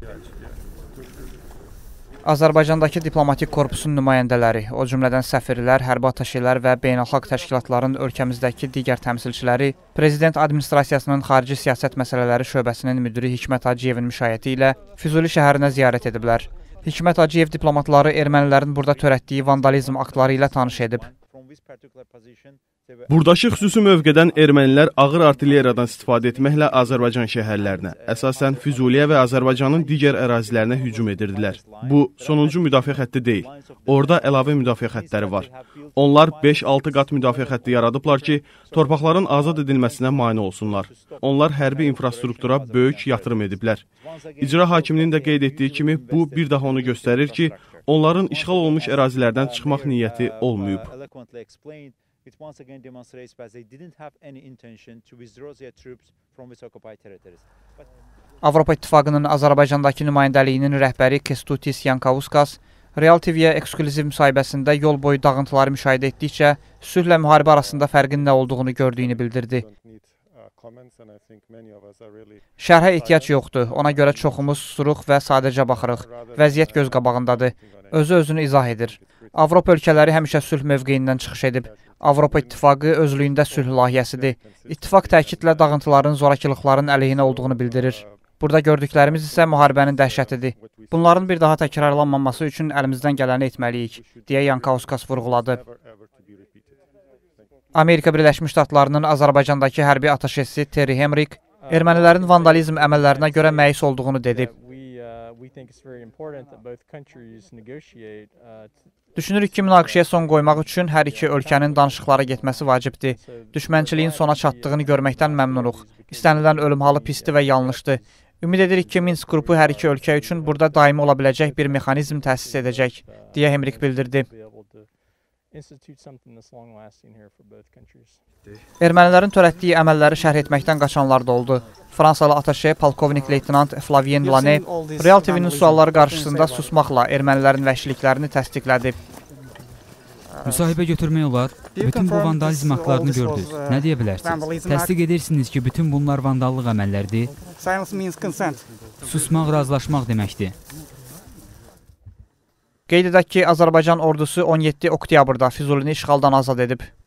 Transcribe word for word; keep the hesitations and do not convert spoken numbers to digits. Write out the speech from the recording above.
Azərbaycandakı diplomatik korpusun nümayəndələri, o cümlədən səfirlər, hərbi ataşelər və beynəlxalq təşkilatların ölkəmizdəki digər təmsilçiləri Prezident Administrasiyasının Xarici Siyasət Məsələləri Şöbəsinin müdiri Hikmət Hacıyevin müşayiəti ilə Füzuli şəhərinə ziyarət ediblər. Hikmət Hacıyev diplomatları ermənilərin burada törətdiyi vandalizm aktları ilə tanış edib. Buradakı xüsusi mövqedən ermənilər ağır artilleriyadan istifadə etməklə Azərbaycan şəhərlərinə, əsasən Füzuliyə və Azərbaycanın digər ərazilərinə hücum edirdilər. Bu, sonuncu müdafiə xətti deyil. Orada əlavə müdafiə xəttləri var. Onlar beş altı qat müdafiə xətti yaradıblar ki, torpaqların azad edilməsinə mane olsunlar. Onlar hərbi infrastruktura böyük yatırım ediblər. İcra hakiminin də qeyd etdiyi kimi, bu bir daha onu göstərir ki, onların işğal olmuş ərazilərdən çıxmaq niyyəti olmayıb. It once again demonstrates that they didn't have any intention to withdraw their troops from its occupied territories. Avropa İttifaqının Azərbaycandakı nümayəndəliyinin rəhbəri Kestutis Yankauskas Real T V-yə eksklüziv müsahibəsində yol boyu dağıntıları müşahidə etdikcə sülhlə müharibə arasında fərqin nə olduğunu gördüyünü bildirdi. Şərhə ehtiyac yoxdur, ona görə çoxumuz susuruq və sadəcə baxırıq. Vəziyyət göz qabağındadır, özü özünü izah edir. Avropa ölkələri həmişə sülh mövqeyindən çıxış edib. Avropa İttifaqı özlüyündə sülh layihəsidir. İttifaq təkidlə dağıntıların, zorakılıqların əleyhinə olduğunu bildirir. Burada gördüklərimiz isə müharibənin dəhşətidir. Bunların bir daha təkrarlanmaması üçün əlimizdən gələni etməliyik, deyə Yankauskas vurğuladı. Amerika Birləşmiş Ştatlarının Azərbaycandakı hərbi ataşesi Terry Hemrick ermənilərin vandalizm əməllərinə görə məyus olduğunu dedi. Düşünürük ki, münaqişəyə son qoymaq üçün hər iki ölkənin danışıqlara getməsi vacibdir. Düşmənçiliyin sona çatdığını görməkdən məmnunuq. İstənilən ölüm halı pisdir və yanlışdır. Ümid edirik ki, Minsk qrupu hər iki ölkə üçün burada daimi ola biləcək bir mexanizm təsis edəcək, deyə Hemrick bildirdi. Ermənilərin törətdiyi əməlləri şərh etməkdən qaçanlar da oldu. Fransalı ataşe polkovnik leytenant Flavien Lane Real T V-nin sualları qarşısında susmaqla ermənilərin vəhşiliklərini təsdiqlədi. Müsahibə götürmək olar. Bütün bu vandalizm aktlarını gördünüz. Nə deyə bilərsiniz? Təsdiq edirsiniz ki, bütün bunlar vandallıq əməllərdir. Susmaq razılaşmaq deməkdir. Qeyd edək ki, Azərbaycan ordusu on yeddi oktyabrda Füzulini işğaldan azad edib.